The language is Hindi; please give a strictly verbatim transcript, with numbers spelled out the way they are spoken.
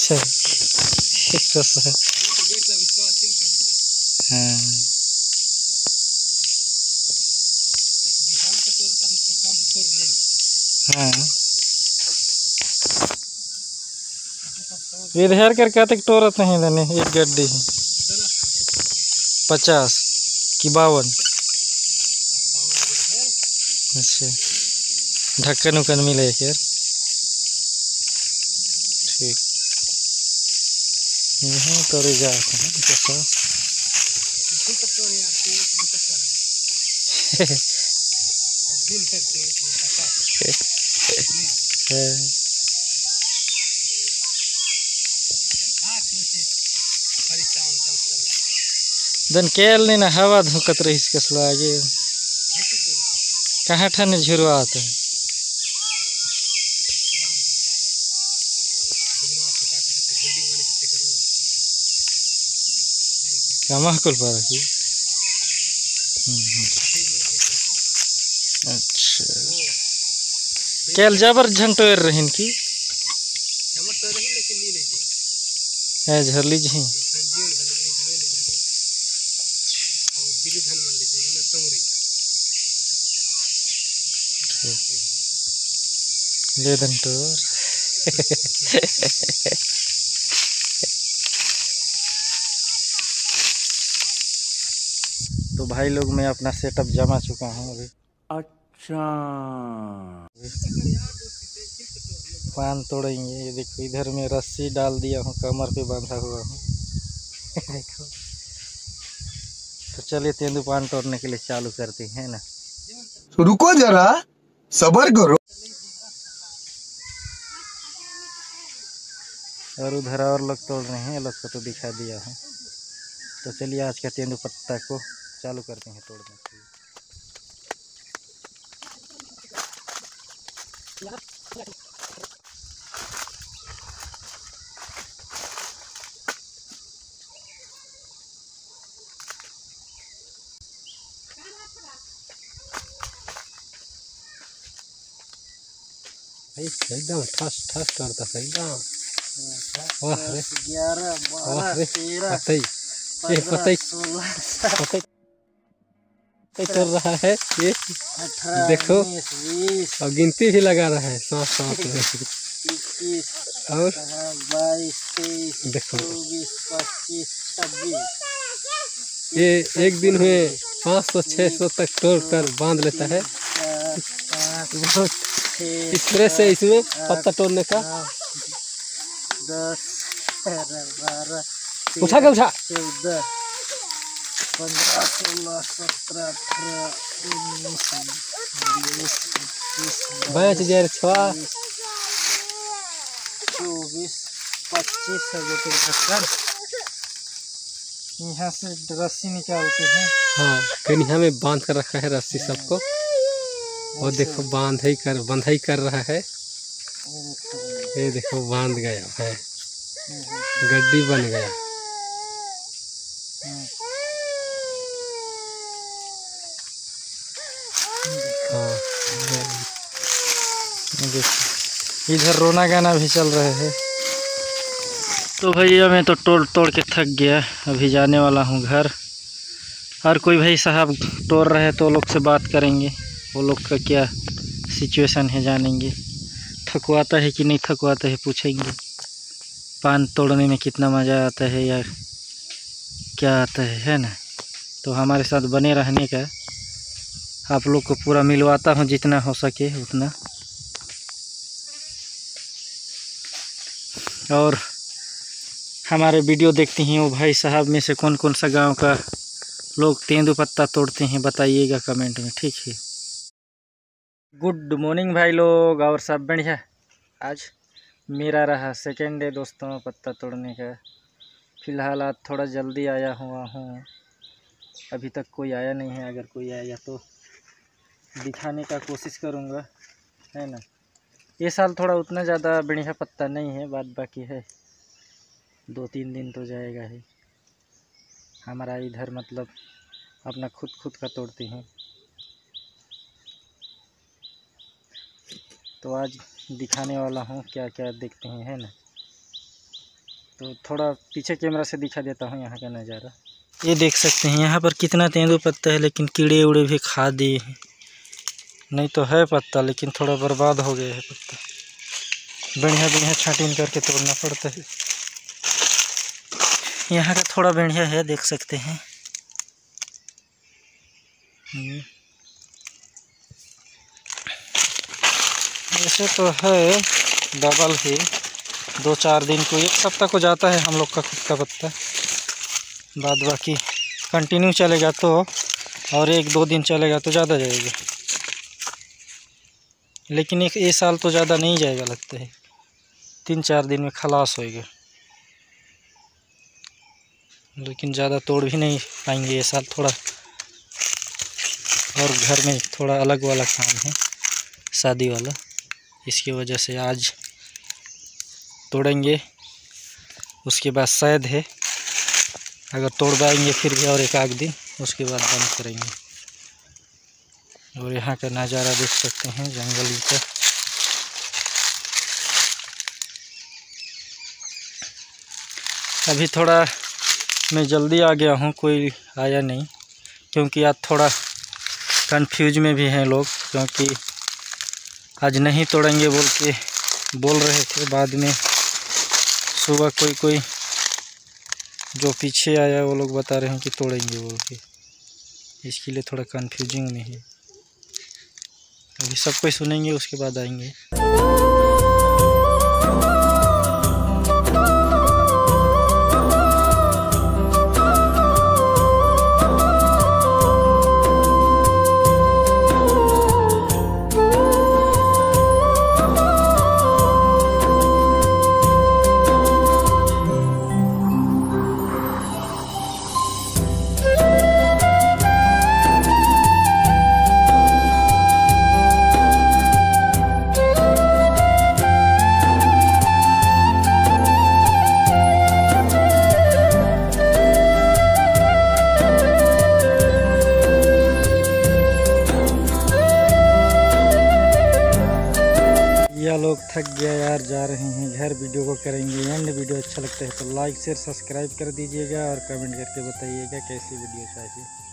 अच्छा हाँ हाँ इधर कर कहते टोरत नहीं देने एक गड्डी पचास कि बावन। अच्छा ढक्कन उक्कन मिले फिर ठीक यहीं तोड़े जाते हैं कैसा दन केल नहीं ना हवा धोकत रही कसलो आगे कहाँ ठने झुरवा आता है कमा कुल पर की अच्छा केल जबर झंटोर रहीन की है झरली जी ले दन टोर तो भाई लोग मैं अपना सेटअप जमा चुका हूँ अभी। अच्छा पान तोड़ेंगे ये देखो इधर में रस्सी डाल दिया हूँ कमर पे बांधा हुआ हूँ देखो तो चलिए तेंदु पान तोड़ने के लिए चालू करते हैं ना। तो रुको जरा सब्र करो। और उधर और लोग तोड़ रहे हैं लोग को तो दिखा दिया हूँ। तो चलिए आज का तेंदु पत्ता को चालू करते हैं तोड़ने के लिए। एकदम ठस ठस करता है एकदम। वाह रे ग्यारह वाह रे तेरह पतई ये पतई पतई पतई चल रहा है ये देखो और गिनती भी लगा रहा है साथ साथ में इक्कीस और बाईस तेईस देखो चौबीस पच्चीस छब्बीस ये एक दिन में पाँच सौ छः सौ तक तोड़ कर बांध लेता है। बहुत इस तरह से इसमें पत्ता तोड़ने का दस बारह उठा के उठा चौदह पंद्रह सोलह सत्रह अठारह उन्नीस बीस इक्कीस बाईस हजार छः चौबीस पच्चीस ढक्कन यहाँ से रस्सी निकालते हैं। हाँ कन्या में बांध कर रखा है रस्सी सबको और देखो बांध ही कर बंधाई कर रहा है। ये देखो बांध गया है गड्डी बन गया। हाँ इधर रोना गाना भी चल रहे हैं। तो भैया मैं तो तोड़ तोड़ के थक गया अभी जाने वाला हूँ घर। और कोई भाई साहब तोड़ रहे तो लोग से बात करेंगे वो लोग का क्या सिचुएशन है जानेंगे। थकवाता है कि नहीं थकवाता है पूछेंगे। पान तोड़ने में कितना मज़ा आता है या क्या आता है है ना। तो हमारे साथ बने रहने का आप लोग को पूरा मिलवाता हूँ जितना हो सके उतना। और हमारे वीडियो देखते हैं वो भाई साहब में से कौन कौन सा गांव का लोग तेंदु पत्ता तोड़ते हैं बताइएगा कमेंट में ठीक है। गुड मॉर्निंग भाई लोग और सब बढ़िया। आज मेरा रहा सेकेंड डे दोस्तों पत्ता तोड़ने का। फ़िलहाल आज थोड़ा जल्दी आया हुआ हूँ अभी तक कोई आया नहीं है। अगर कोई आया तो दिखाने का कोशिश करूँगा है ना। ये साल थोड़ा उतना ज़्यादा बढ़िया पत्ता नहीं है बात बाकी है दो तीन दिन तो जाएगा ही। हमारा इधर मतलब अपना खुद खुद का तोड़ते हैं। तो आज दिखाने वाला हूँ क्या क्या देखते हैं है ना। तो थोड़ा पीछे कैमरा से दिखा देता हूँ यहाँ का नज़ारा। ये देख सकते हैं यहाँ पर कितना तेंदुपत्ता है, लेकिन कीड़े उड़े भी खा दिए हैं। नहीं तो है पत्ता, लेकिन थोड़ा बर्बाद हो गया है पत्ता। बढ़िया बढ़िया छाँटीन करके तोड़ना पड़ता है। यहाँ का थोड़ा बढ़िया है, देख सकते हैं। वैसे तो है डबल ही, दो चार दिन को, एक सप्ताह को जाता है हम लोग का खुद का पत्ता। बाद बाकी कंटिन्यू चलेगा तो, और एक दो दिन चलेगा तो ज़्यादा जाएगा, लेकिन एक ये साल तो ज़्यादा नहीं जाएगा लगता है। तीन चार दिन में खलास होएगा, लेकिन ज़्यादा तोड़ भी नहीं पाएंगे ये साल। थोड़ा और घर में थोड़ा अलग वाला काम है, शादी वाला, इसकी वजह से आज तोड़ेंगे। उसके बाद शायद है अगर तोड़ पाएंगे फिर भी और एक आध दिन, उसके बाद बंद करेंगे। और यहाँ का नज़ारा देख सकते हैं जंगल का। अभी थोड़ा मैं जल्दी आ गया हूँ, कोई आया नहीं, क्योंकि आज थोड़ा कंफ्यूज में भी हैं लोग, क्योंकि आज नहीं तोड़ेंगे बोल के बोल रहे थे। बाद में सुबह कोई कोई जो पीछे आया वो लोग बता रहे हैं कि तोड़ेंगे बोल के, इसके लिए थोड़ा कंफ्यूजिंग में है। अभी सब कोई सुनेंगे, उसके बाद आएंगे। यह लोग थक गया यार, जा रहे हैं घर। वीडियो को करेंगे एंड। वीडियो अच्छा लगता है तो लाइक शेयर सब्सक्राइब कर दीजिएगा और कमेंट करके बताइएगा कैसी वीडियो चाहिए।